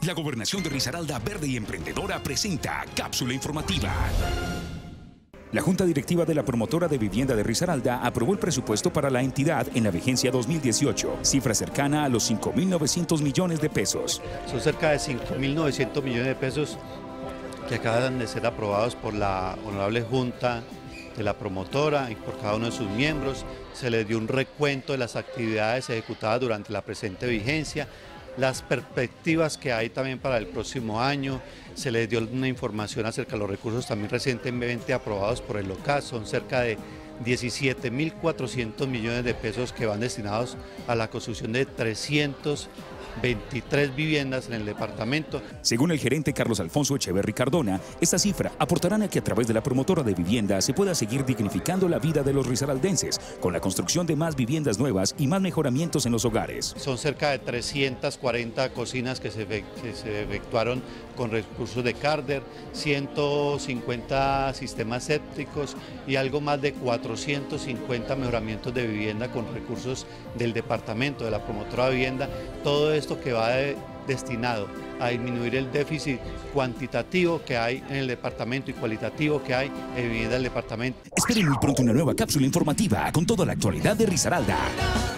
La Gobernación de Risaralda Verde y Emprendedora presenta Cápsula Informativa. La Junta Directiva de la Promotora de Vivienda de Risaralda aprobó el presupuesto para la entidad en la vigencia 2018, cifra cercana a los 5.900 millones de pesos. Son cerca de 5.900 millones de pesos que acaban de ser aprobados por la honorable Junta de la Promotora y por cada uno de sus miembros. Se les dio un recuento de las actividades ejecutadas durante la presente vigencia, las perspectivas que hay también para el próximo año. Se les dio una información acerca de los recursos también recientemente aprobados por el OCAS. Son cerca de 17.400 millones de pesos que van destinados a la construcción de 323 viviendas en el departamento. Según el gerente Carlos Alfonso Echeverry Cardona, esta cifra aportará a que a través de la Promotora de Vivienda se pueda seguir dignificando la vida de los risaraldenses con la construcción de más viviendas nuevas y más mejoramientos en los hogares. Son cerca de 340 cocinas que se efectuaron con recursos de Carder, 150 sistemas sépticos y algo más de 450 mejoramientos de vivienda con recursos del departamento, de la Promotora de Vivienda. Todo esto que va destinado a disminuir el déficit cuantitativo que hay en el departamento y cualitativo que hay en vivienda del departamento. Esperen muy pronto una nueva cápsula informativa con toda la actualidad de Risaralda.